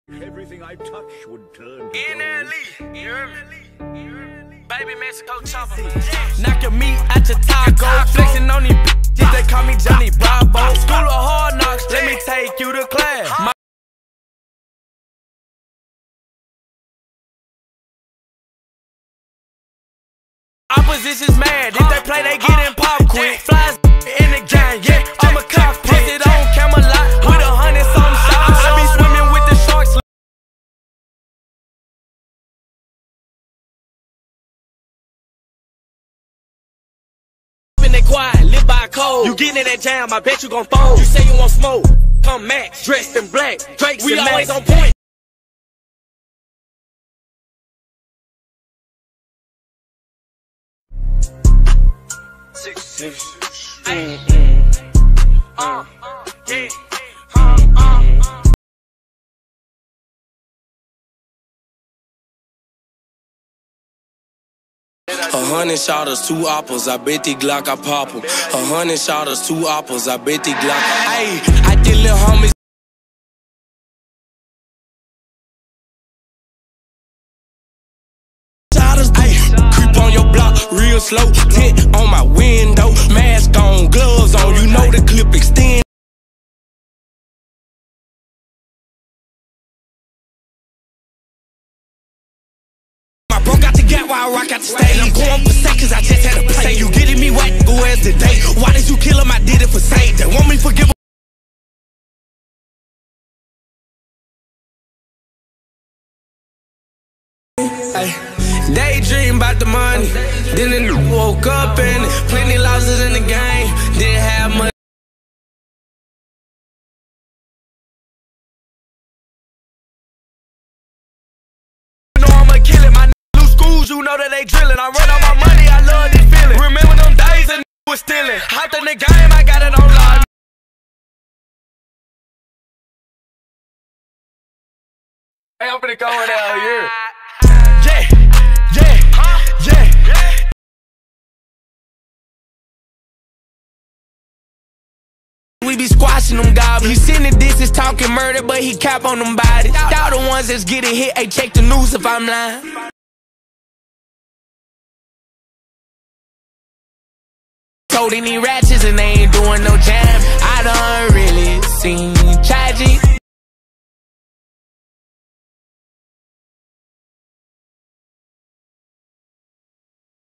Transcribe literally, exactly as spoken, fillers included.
Everything I touch would turn to In gold. L E, you hear me? Baby Mexico choppa. Knocking me at your taco. Flexing on these bitches, they call me Johnny Bravo. School of hard knocks, let me take you to class. My opposition's mad, if they play they get in pop quick. Flies in the gang, yeah, I'm a cockpit. Put it on Camelot with a hundred something shots. I be swimming with the sharks. They quiet, live by code. You getting in that jam, I bet you gon' fold. You say you want smoke, come max, dressed in black, Drake's we and always Max. On point. Six, six, mm, mm. Uh, yeah, uh, uh. A hundred shotters, two apples, I bet the Glock I pop 'em. A hundred shotters, two apples, I bet the Glock. Ayy, I did little homies. Shotters, ayy, creep on your block, real slow. Tint on my window, mask on, gloves on, you know the clip extend. Broke out the gap while I rock out the stage. I'm going for seconds, I just had to play. Say you getting me wet, go as the day. Why did you kill him? I did it for sake. They want me to forgive him. Ay, daydream about the money. Then it woke up and plenty losses in the game. Didn't have much. You know that they drillin'. I run on my money, I love this feeling. Remember them days and was stealing. Hopped in the game, I got it on live. Hey, I'm finna go in out here. Yeah, yeah, yeah. We be squashing them goblins. He sending disses, talking murder, but he cap on them bodies. Y'all the ones that's getting hit. Hey, check the news if I'm lying. Told any ratchets and they ain't doing no jam. I done really seen tragic.